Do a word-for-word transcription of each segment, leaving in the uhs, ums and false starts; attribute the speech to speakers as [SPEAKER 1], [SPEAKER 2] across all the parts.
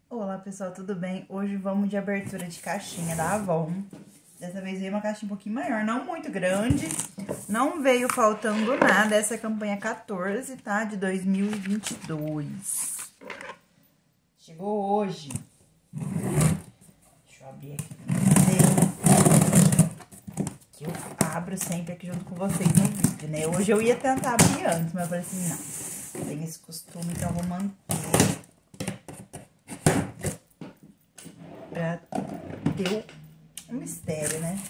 [SPEAKER 1] Olá pessoal, tudo bem? Hoje vamos de abertura de caixinha da Avon. Dessa vez veio uma caixinha um pouquinho maior, não muito grande. Não veio faltando nada, essa é a campanha quatorze, tá? De dois mil e vinte e dois. Chegou hoje. Deixa eu abrir aqui pra vocês. Que eu abro sempre aqui junto com vocês no vídeo, né? Hoje eu ia tentar abrir antes, mas eu falei assim, não. Tem esse costume, então eu vou manter. Pra ter um mistério, né?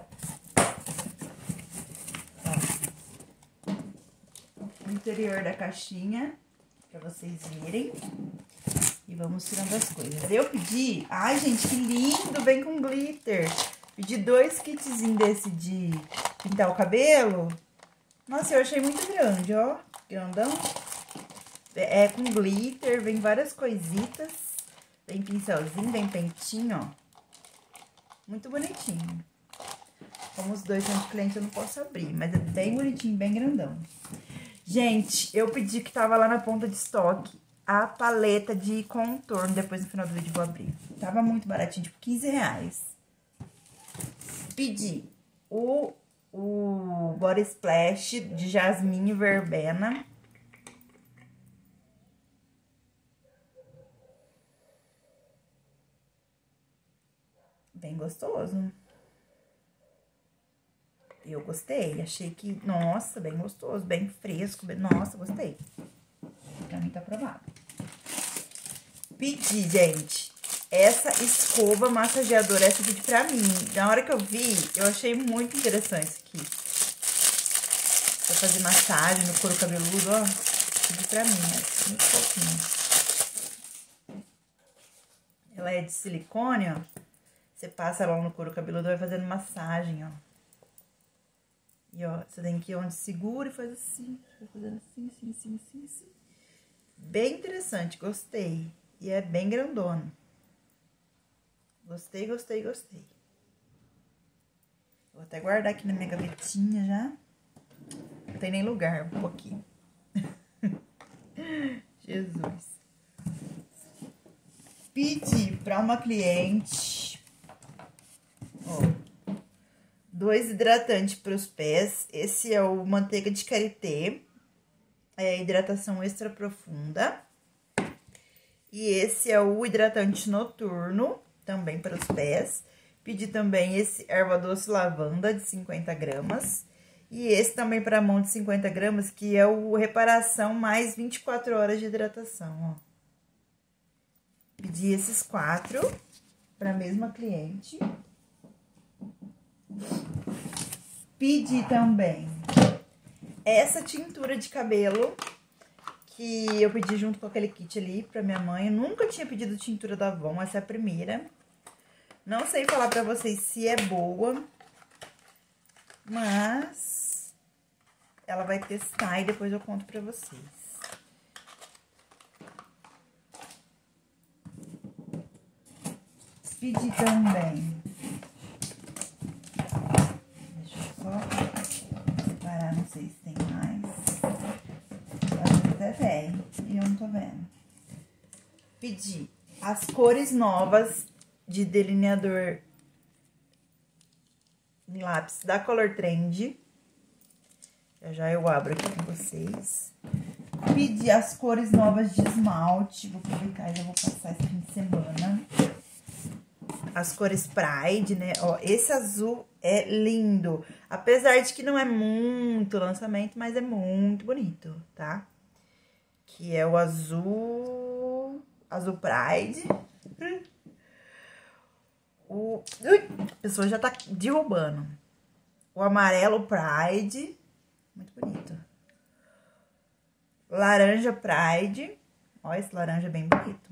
[SPEAKER 1] Ó, o interior da caixinha, pra vocês verem. E vamos tirando as coisas. Eu pedi... Ai, gente, que lindo! Vem com glitter. Pedi dois kitzinhos desse de pintar o cabelo. Nossa, eu achei muito grande, ó. Grandão. É com glitter, vem várias coisitas. Vem pincelzinho, vem pentinho, ó. Muito bonitinho. Como os dois são de cliente, eu não posso abrir. Mas é bem bonitinho, bem grandão. Gente, eu pedi que tava lá na ponta de estoque a paleta de contorno. Depois, no final do vídeo, vou abrir. Tava muito baratinho, tipo quinze reais. Pedi o, o Body Splash de jasmim e verbena. Bem gostoso. Eu gostei, achei que... Nossa, bem gostoso, bem fresco. Bem, nossa, gostei. Pra mim tá aprovado. Pedi, gente, essa escova massageadora, essa pedi pra mim. Na hora que eu vi, eu achei muito interessante isso aqui. Pra fazer massagem no couro cabeludo, ó. Pedi pra mim, ó. Muito fofinho. Ela é de silicone, ó. Você passa ela no couro cabeludo, vai fazendo massagem, ó. E, ó, você tem que ir onde segura e faz assim. Vai fazendo assim, assim, assim, assim, assim. Bem interessante, gostei. E é bem grandona. Gostei, gostei, gostei. Vou até guardar aqui na minha gavetinha já. Não tem nem lugar, um pouquinho. Jesus. Pedi pra uma cliente... Ó, dois hidratantes para os pés. Esse é o manteiga de karité, é hidratação extra profunda. E esse é o hidratante noturno, também para os pés. Pedi também esse erva doce lavanda de cinquenta gramas. E esse também para a mão de cinquenta gramas, que é o reparação mais vinte e quatro horas de hidratação, ó. Pedi esses quatro para a mesma cliente. Pedi também essa tintura de cabelo, que eu pedi junto com aquele kit ali pra minha mãe. Eu nunca tinha pedido tintura da Avon, essa é a primeira. Não sei falar pra vocês se é boa, mas ela vai testar e depois eu conto pra vocês. Pedi também... separar, não sei se tem mais. Às vezes até tem, e eu não tô vendo. Pedi as cores novas de delineador em lápis da Color Trend. Já já eu abro aqui com vocês. Pedi as cores novas de esmalte. Vou aproveitar e já vou passar esse fim de semana. As cores Pride, né? Ó, esse azul é lindo. Apesar de que não é muito lançamento, mas é muito bonito, tá? Que é o azul... Azul Pride. O... Ui, a pessoa já tá derrubando. O amarelo Pride. Muito bonito. Laranja Pride. Ó, esse laranja é bem bonito.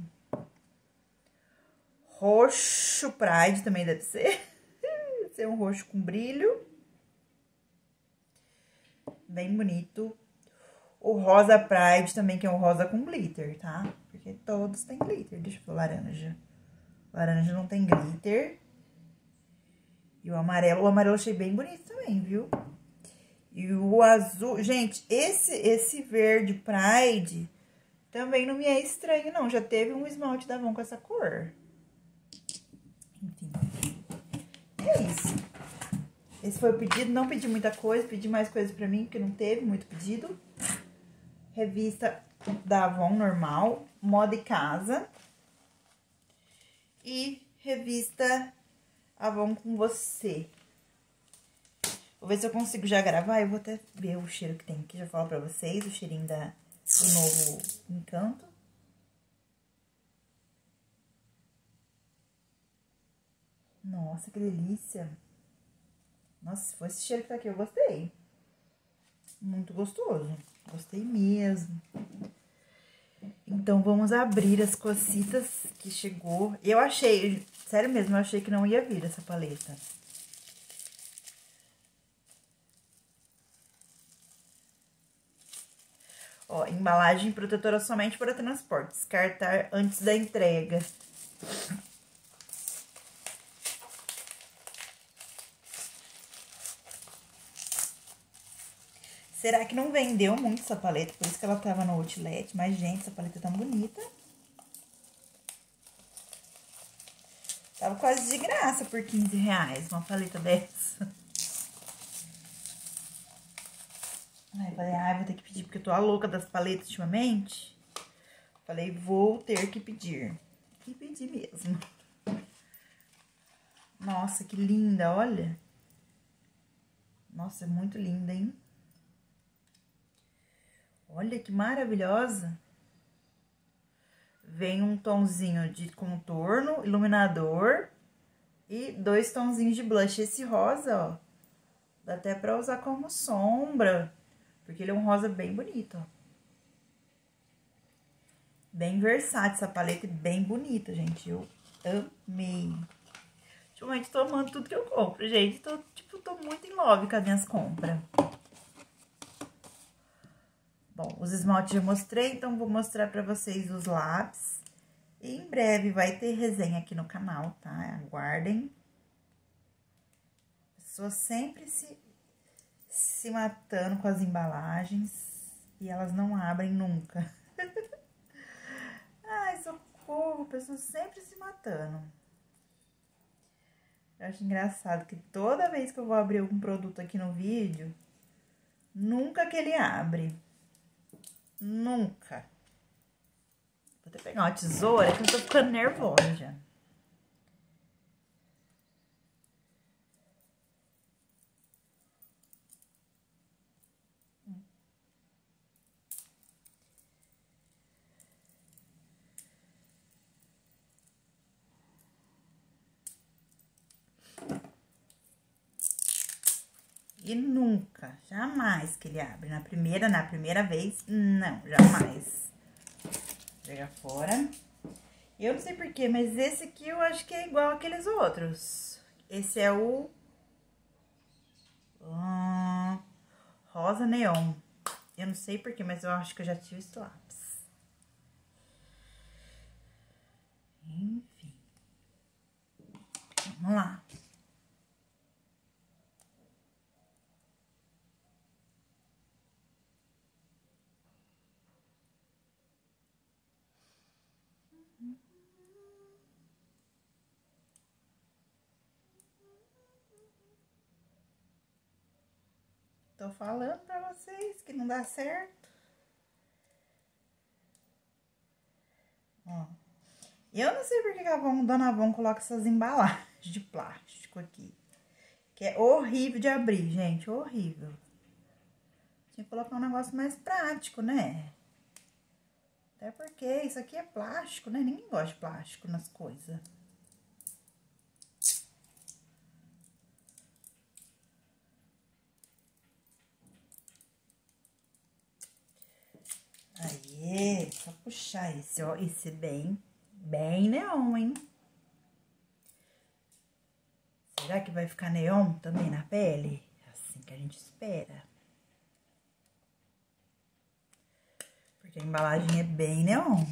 [SPEAKER 1] Roxo Pride também deve ser. Deve ser um roxo com brilho. Bem bonito. O rosa Pride também, que é um rosa com glitter, tá? Porque todos têm glitter. Deixa eu ver o laranja. Laranja não tem glitter. E o amarelo. O amarelo eu achei bem bonito também, viu? E o azul... Gente, esse, esse verde Pride Também não me é estranho, não. Já teve um esmalte da Avon com essa cor. Enfim. É isso. Esse foi o pedido. Não pedi muita coisa, pedi mais coisas pra mim, porque não teve muito pedido. Revista da Avon normal, Moda e Casa. E revista Avon com Você. Vou ver se eu consigo já gravar. Eu vou até ver o cheiro que tem aqui. Já falo pra vocês, o cheirinho da, do novo Encanto. Nossa, que delícia. Nossa, se for esse cheiro que tá aqui, eu gostei. Muito gostoso. Gostei mesmo. Então, vamos abrir as cocitas que chegou. Eu achei, sério mesmo, eu achei que não ia vir essa paleta. Ó, embalagem protetora somente para transporte. Descartar antes da entrega. Será que não vendeu muito essa paleta? Por isso que ela tava no outlet. Mas, gente, essa paleta é tão bonita. Tava quase de graça por quinze reais uma paleta dessa. Aí, falei, ai, vou ter que pedir, porque eu tô a louca das paletas ultimamente. Falei, vou ter que pedir. E pedi mesmo. Nossa, que linda, olha. Nossa, é muito linda, hein? Olha que maravilhosa. Vem um tonzinho de contorno, iluminador e dois tonzinhos de blush. Esse rosa, ó, dá até pra usar como sombra, porque ele é um rosa bem bonito, ó. Bem versátil essa paleta, bem bonita, gente. Eu amei. Ultimamente tô amando tudo que eu compro, gente. Tô, tipo, tô muito em love com as minhas compras. Bom, os esmaltes já mostrei, então vou mostrar pra vocês os lápis. E em breve vai ter resenha aqui no canal, tá? Aguardem. Pessoas sempre se, se matando com as embalagens e elas não abrem nunca. Ai, socorro, pessoas sempre se matando. Eu acho engraçado que toda vez que eu vou abrir algum produto aqui no vídeo, nunca que ele abre. Nunca. Vou até pegar uma tesoura que eu tô ficando nervosa já. E nunca, jamais que ele abre. Na primeira, na primeira vez, não, jamais. Joga fora. Eu não sei porquê, mas esse aqui eu acho que é igual aqueles outros. Esse é o... Hum, rosa neon. Eu não sei porquê, mas eu acho que eu já tive esse lápis. Enfim. Vamos lá. Tô falando pra vocês que não dá certo. Ó. Eu não sei por que a Avon, Dona Avon coloca essas embalagens de plástico aqui. Que é horrível de abrir, gente. Horrível. Tinha que colocar um negócio mais prático, né? Até porque isso aqui é plástico, né? Ninguém gosta de plástico nas coisas. Aí, só puxar esse, ó. Esse bem, bem neon, hein? Será que vai ficar neon também na pele? É assim que a gente espera. Porque a embalagem é bem neon.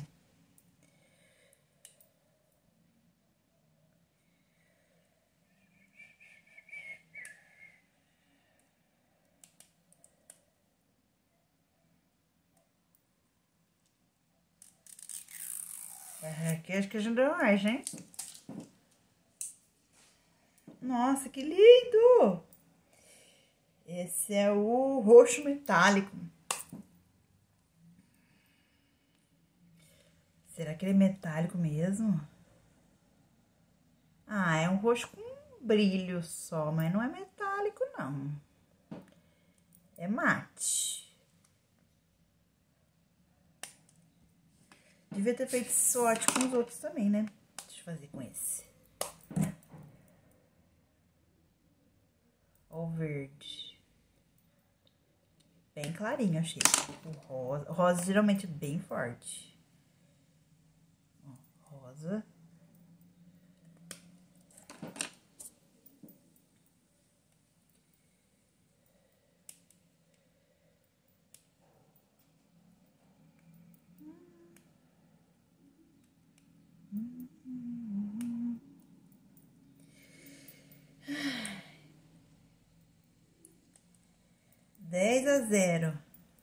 [SPEAKER 1] É, aqui acho que a gente deu mais, hein? Nossa, que lindo! Esse é o roxo metálico. Será que ele é metálico mesmo? Ah, é um roxo com brilho só, mas não é metálico, não. É mate. Devia ter feito sorte com os outros também, né? Deixa eu fazer com esse. Ó o verde. Bem clarinho, achei. O rosa. O rosa geralmente é bem forte. Ó, rosa. dez a zero.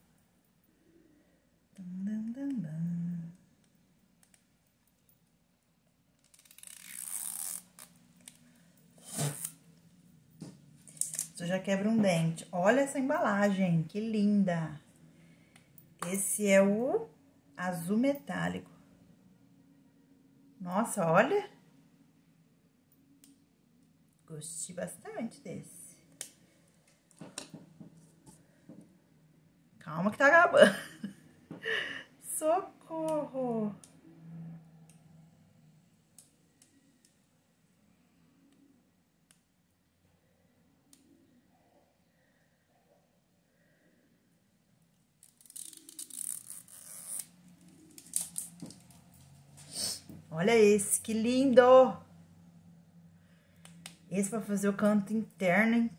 [SPEAKER 1] Isso já quebra um dente. Olha essa embalagem, que linda. Esse é o azul metálico. Nossa, olha. Gostei bastante desse. Calma que tá acabando. Socorro. Olha esse, que lindo. Esse pra fazer o canto interno, hein?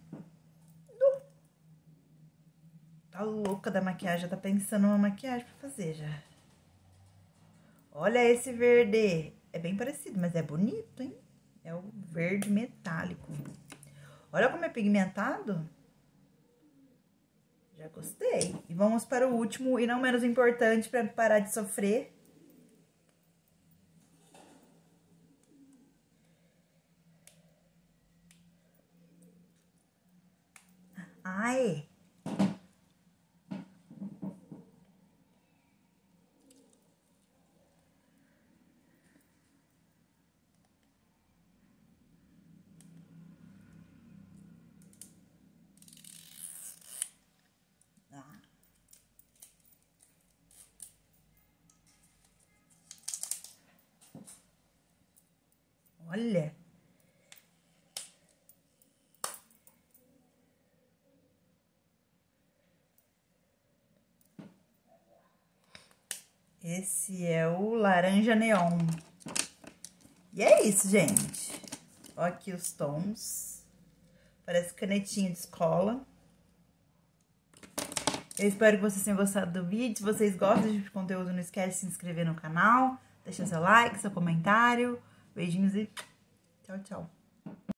[SPEAKER 1] Tá louca da maquiagem, já tá pensando uma maquiagem pra fazer já. Olha esse verde. É bem parecido, mas é bonito, hein? É o verde metálico. Olha como é pigmentado. Já gostei. E vamos para o último e não menos importante pra parar de sofrer. Ai! Olha. Esse é o laranja neon. E é isso, gente. Ó aqui os tons. Parece canetinha de escola. Eu espero que vocês tenham gostado do vídeo. Se vocês gostam desse tipo de conteúdo, não esquece de se inscrever no canal. Deixar seu like, seu comentário. Beijinhos e tchau, tchau.